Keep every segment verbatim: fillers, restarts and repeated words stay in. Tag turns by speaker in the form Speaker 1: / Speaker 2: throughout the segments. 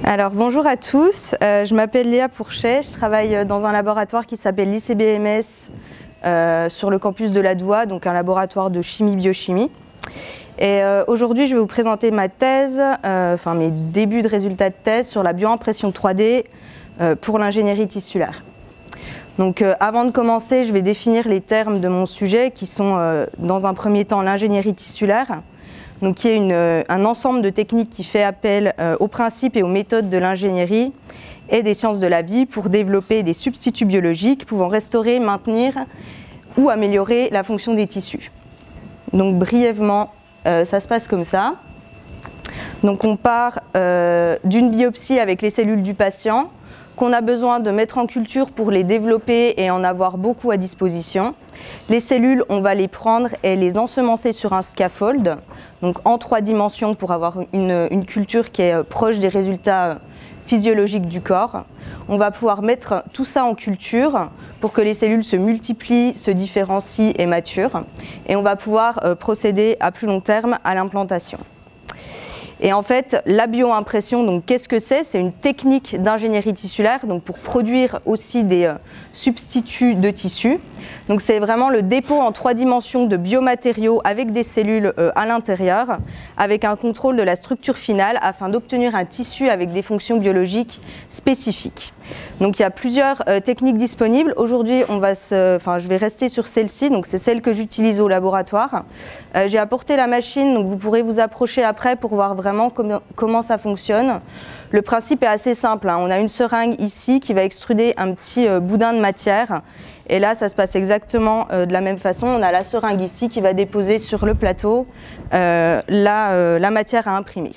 Speaker 1: Alors bonjour à tous, euh, je m'appelle Léa Pourchet, je travaille dans un laboratoire qui s'appelle l'I C B M S euh, sur le campus de la Doua, donc un laboratoire de chimie-biochimie. Et euh, aujourd'hui je vais vous présenter ma thèse, euh, enfin mes débuts de résultats de thèse sur la bioimpression trois D euh, pour l'ingénierie tissulaire. Donc euh, avant de commencer, je vais définir les termes de mon sujet qui sont euh, dans un premier temps l'ingénierie tissulaire. Donc, qui est une, un ensemble de techniques qui fait appel euh, aux principes et aux méthodes de l'ingénierie et des sciences de la vie pour développer des substituts biologiques pouvant restaurer, maintenir ou améliorer la fonction des tissus. Donc brièvement, euh, ça se passe comme ça. Donc on part euh, d'une biopsie avec les cellules du patient qu'on a besoin de mettre en culture pour les développer et en avoir beaucoup à disposition. Les cellules, on va les prendre et les ensemencer sur un scaffold, donc en trois dimensions pour avoir une, une culture qui est proche des résultats physiologiques du corps. On va pouvoir mettre tout ça en culture pour que les cellules se multiplient, se différencient et maturent. Et on va pouvoir procéder à plus long terme à l'implantation. Et en fait, la bioimpression, donc qu'est-ce que c'est? C'est une technique d'ingénierie tissulaire donc pour produire aussi des euh, substituts de tissus. Donc c'est vraiment le dépôt en trois dimensions de biomatériaux avec des cellules euh, à l'intérieur, avec un contrôle de la structure finale afin d'obtenir un tissu avec des fonctions biologiques spécifiques. Donc il y a plusieurs euh, techniques disponibles. Aujourd'hui, on va se, enfin, je vais rester sur celle-ci, donc c'est celle que j'utilise au laboratoire. Euh, J'ai apporté la machine, donc vous pourrez vous approcher après pour voir vraiment comment, comment ça fonctionne. Le principe est assez simple, hein. On a une seringue ici qui va extruder un petit euh, boudin de matière. Et là, ça se passe exactement euh, de la même façon. On a la seringue ici qui va déposer sur le plateau euh, la, euh, la matière à imprimer.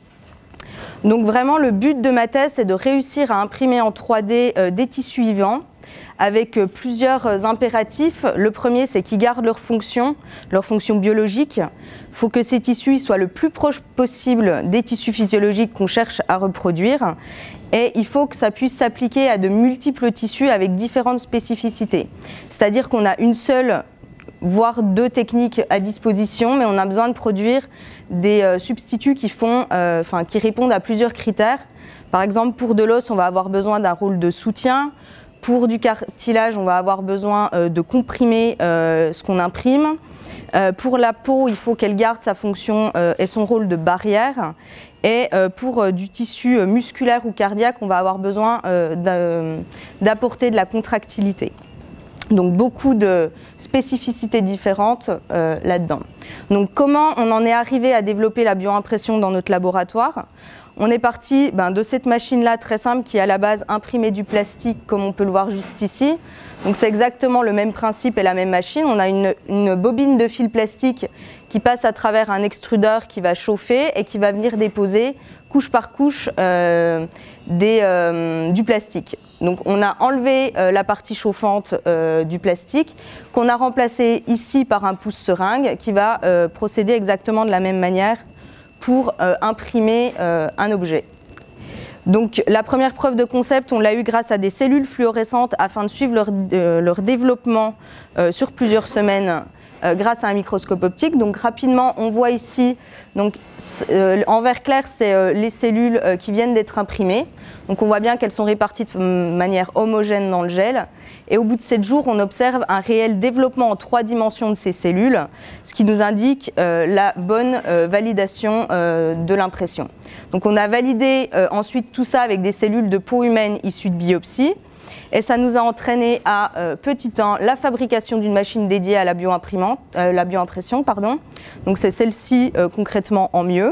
Speaker 1: Donc vraiment, le but de ma thèse, c'est de réussir à imprimer en trois D euh, des tissus vivants avec euh, plusieurs euh, impératifs. Le premier, c'est qu'ils gardent leur fonction, leur fonction biologique. Il faut que ces tissus soient le plus proche possible des tissus physiologiques qu'on cherche à reproduire. Et il faut que ça puisse s'appliquer à de multiples tissus avec différentes spécificités. C'est-à-dire qu'on a une seule, voire deux techniques à disposition, mais on a besoin de produire des euh, substituts qui, font, euh, enfin, qui répondent à plusieurs critères. Par exemple, pour de l'os, on va avoir besoin d'un rôle de soutien. Pour du cartilage, on va avoir besoin euh, de comprimer euh, ce qu'on imprime. Euh, pour la peau, il faut qu'elle garde sa fonction euh, et son rôle de barrière. Et euh, pour euh, du tissu musculaire ou cardiaque, on va avoir besoin euh, d'apporter de la contractilité. Donc beaucoup de spécificités différentes euh, là-dedans. Donc comment on en est arrivé à développer la bioimpression dans notre laboratoire? On est parti ben, de cette machine-là très simple qui à la base imprimait du plastique comme on peut le voir juste ici. Donc c'est exactement le même principe et la même machine. On a une, une bobine de fil plastique qui passe à travers un extrudeur qui va chauffer et qui va venir déposer couche par couche euh, des, euh, du plastique. Donc on a enlevé euh, la partie chauffante euh, du plastique qu'on a remplacé ici par un pouce-seringue qui va euh, procéder exactement de la même manière pour euh, imprimer euh, un objet. Donc la première preuve de concept, on l'a eu grâce à des cellules fluorescentes afin de suivre leur, euh, leur développement euh, sur plusieurs semaines euh, grâce à un microscope optique. Donc rapidement, on voit ici, donc, euh, en vert clair, c'est euh, les cellules euh, qui viennent d'être imprimées. Donc on voit bien qu'elles sont réparties de manière homogène dans le gel. Et au bout de sept jours, on observe un réel développement en trois dimensions de ces cellules, ce qui nous indique euh, la bonne euh, validation euh, de l'impression. Donc on a validé euh, ensuite tout ça avec des cellules de peau humaine issues de biopsie. Et ça nous a entraîné à euh, petit un la fabrication d'une machine dédiée à la bioimprimante, euh, la bioimpression. Pardon. Donc c'est celle-ci euh, concrètement en mieux.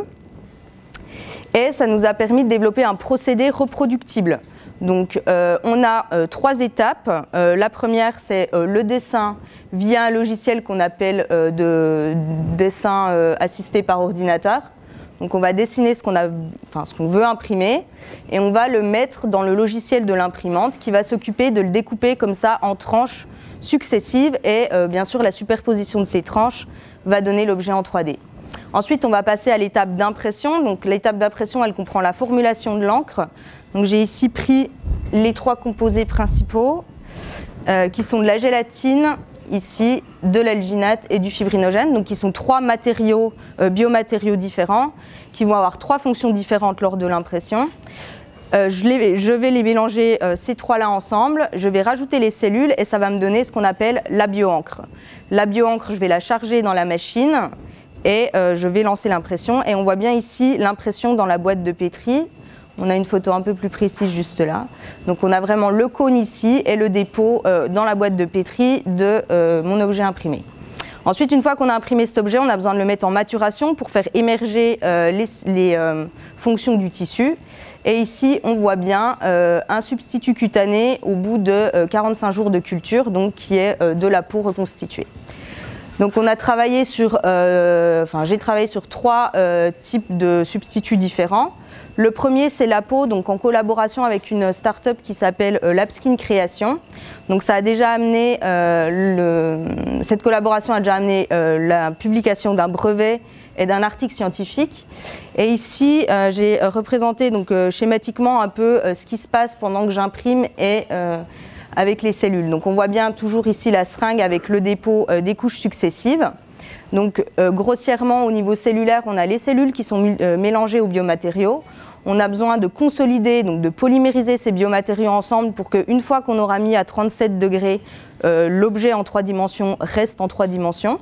Speaker 1: Et ça nous a permis de développer un procédé reproductible. Donc euh, on a euh, trois étapes. Euh, la première, c'est euh, le dessin via un logiciel qu'on appelle euh, de dessin euh, assisté par ordinateur. Donc on va dessiner ce qu'on a, enfin, ce qu'on veut imprimer et on va le mettre dans le logiciel de l'imprimante qui va s'occuper de le découper comme ça en tranches successives et euh, bien sûr la superposition de ces tranches va donner l'objet en trois D. Ensuite, on va passer à l'étape d'impression. Donc l'étape d'impression, elle comprend la formulation de l'encre. Donc j'ai ici pris les trois composés principaux euh, qui sont de la gélatine, ici, de l'alginate et du fibrinogène, donc qui sont trois matériaux, euh, biomatériaux différents, qui vont avoir trois fonctions différentes lors de l'impression. Euh, je, les, je vais les mélanger euh, ces trois-là ensemble, je vais rajouter les cellules et ça va me donner ce qu'on appelle la bioencre. La bioencre, je vais la charger dans la machine et euh, je vais lancer l'impression. Et on voit bien ici l'impression dans la boîte de pétri. On a une photo un peu plus précise juste là. Donc on a vraiment le cône ici et le dépôt euh, dans la boîte de pétri de euh, mon objet imprimé. Ensuite, une fois qu'on a imprimé cet objet, on a besoin de le mettre en maturation pour faire émerger euh, les, les euh, fonctions du tissu. Et ici, on voit bien euh, un substitut cutané au bout de euh, quarante-cinq jours de culture, donc qui est euh, de la peau reconstituée. Donc on a travaillé sur, euh, enfin j'ai travaillé sur trois euh, types de substituts différents. Le premier, c'est la peau, donc en collaboration avec une start-up qui s'appelle euh, Lapskin Création. Donc ça a déjà amené, euh, le, cette collaboration a déjà amené euh, la publication d'un brevet et d'un article scientifique. Et ici, euh, j'ai représenté donc, euh, schématiquement un peu euh, ce qui se passe pendant que j'imprime et euh, avec les cellules. Donc on voit bien toujours ici la seringue avec le dépôt euh, des couches successives. Donc euh, grossièrement au niveau cellulaire, on a les cellules qui sont euh, mélangées aux biomatériaux. On a besoin de consolider, donc de polymériser ces biomatériaux ensemble pour qu'une fois qu'on aura mis à trente-sept degrés, euh, l'objet en trois dimensions reste en trois dimensions.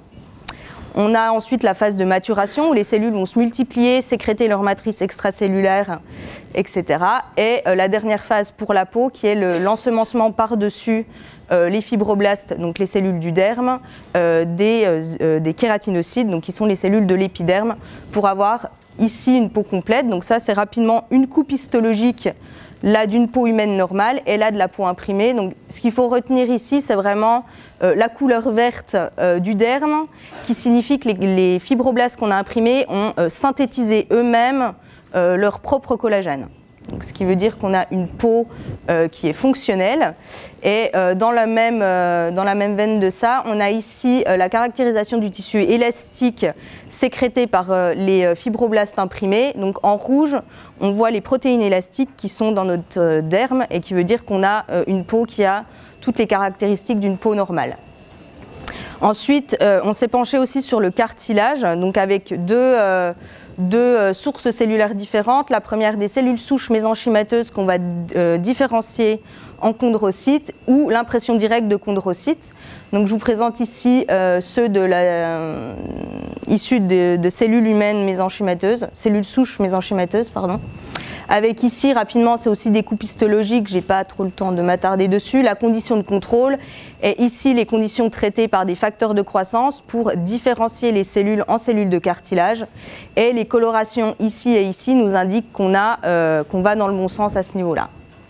Speaker 1: On a ensuite la phase de maturation où les cellules vont se multiplier, sécréter leur matrice extracellulaire, et cetera. Et euh, la dernière phase pour la peau qui est l'ensemencement par-dessus euh, les fibroblastes, donc les cellules du derme, euh, des, euh, des kératinocytes, donc qui sont les cellules de l'épiderme, pour avoir ici une peau complète. Donc ça c'est rapidement une coupe histologique là d'une peau humaine normale et là de la peau imprimée. Donc ce qu'il faut retenir ici c'est vraiment euh, la couleur verte euh, du derme qui signifie que les, les fibroblastes qu'on a imprimés ont euh, synthétisé eux-mêmes euh, leur propre collagène. Donc, ce qui veut dire qu'on a une peau euh, qui est fonctionnelle. Et euh, dans, la même, euh, dans la même veine de ça, on a ici euh, la caractérisation du tissu élastique sécrété par euh, les fibroblastes imprimés. Donc en rouge, on voit les protéines élastiques qui sont dans notre euh, derme et qui veut dire qu'on a euh, une peau qui a toutes les caractéristiques d'une peau normale. Ensuite, euh, on s'est penché aussi sur le cartilage, donc avec deux... Euh, deux euh, sources cellulaires différentes. La première des cellules souches mésenchymateuses qu'on va euh, différencier en chondrocytes ou l'impression directe de chondrocytes. Donc je vous présente ici euh, ceux de la, euh, issus de, de cellules humaines mésenchymateuses, cellules souches mésenchymateuses, pardon. Avec ici, rapidement, c'est aussi des coupes histologiques, je n'ai pas trop le temps de m'attarder dessus, la condition de contrôle, et ici les conditions traitées par des facteurs de croissance pour différencier les cellules en cellules de cartilage. Et les colorations ici et ici nous indiquent qu'on euh, qu'on va dans le bon sens à ce niveau-là.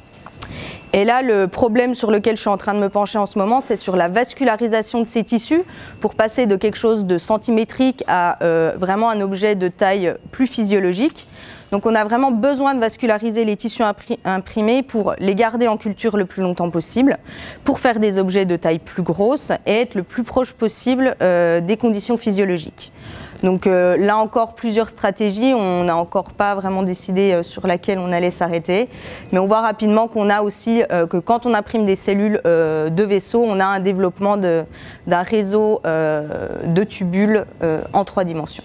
Speaker 1: Et là, le problème sur lequel je suis en train de me pencher en ce moment, c'est sur la vascularisation de ces tissus pour passer de quelque chose de centimétrique à euh, vraiment un objet de taille plus physiologique. Donc on a vraiment besoin de vasculariser les tissus imprimés pour les garder en culture le plus longtemps possible, pour faire des objets de taille plus grosse et être le plus proche possible euh, des conditions physiologiques. Donc euh, là encore plusieurs stratégies, on n'a encore pas vraiment décidé euh, sur laquelle on allait s'arrêter, mais on voit rapidement qu'on a aussi euh, que quand on imprime des cellules euh, de vaisseaux, on a un développement d'un réseau euh, de tubules euh, en trois dimensions.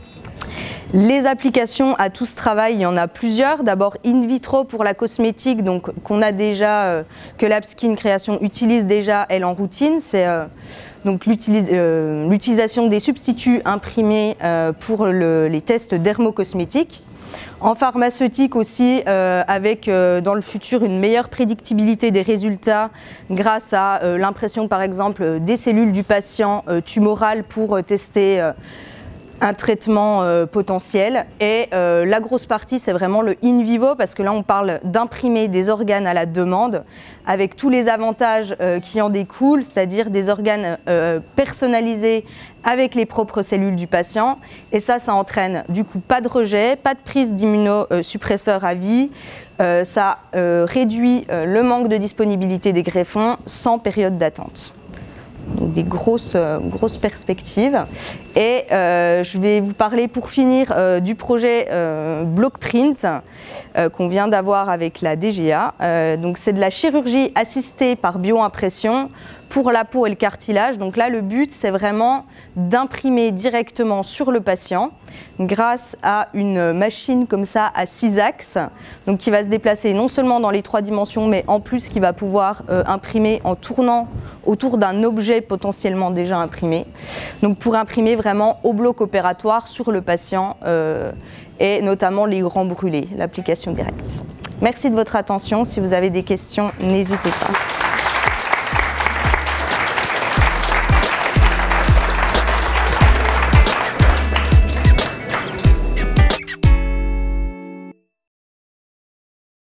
Speaker 1: Les applications à tout ce travail, il y en a plusieurs. D'abord in vitro pour la cosmétique, donc qu'on a déjà, euh, que Lapskin Création utilise déjà elle en routine. C'est euh, donc l'utilisation euh, des substituts imprimés euh, pour le, les tests dermocosmétiques. En pharmaceutique aussi, euh, avec euh, dans le futur une meilleure prédictibilité des résultats grâce à euh, l'impression par exemple des cellules du patient euh, tumorales pour euh, tester euh, un traitement euh, potentiel. Et euh, la grosse partie, c'est vraiment le in vivo, parce que là, on parle d'imprimer des organes à la demande, avec tous les avantages euh, qui en découlent, c'est-à-dire des organes euh, personnalisés avec les propres cellules du patient. Et ça, ça entraîne du coup pas de rejet, pas de prise d'immunosuppresseurs à vie, euh, ça euh, réduit euh, le manque de disponibilité des greffons sans période d'attente. Donc des grosses, euh, grosses perspectives. Et euh, je vais vous parler pour finir euh, du projet euh, Blockprint euh, qu'on vient d'avoir avec la D G A. Euh, donc c'est de la chirurgie assistée par bioimpression pour la peau et le cartilage. Donc là, le but, c'est vraiment d'imprimer directement sur le patient grâce à une machine comme ça à six axes, donc qui va se déplacer non seulement dans les trois dimensions, mais en plus qui va pouvoir euh, imprimer en tournant autour d'un objet potentiellement déjà imprimé. Donc pour imprimer vraiment au bloc opératoire sur le patient euh, et notamment les grands brûlés, l'application directe. Merci de votre attention. Si vous avez des questions, n'hésitez pas.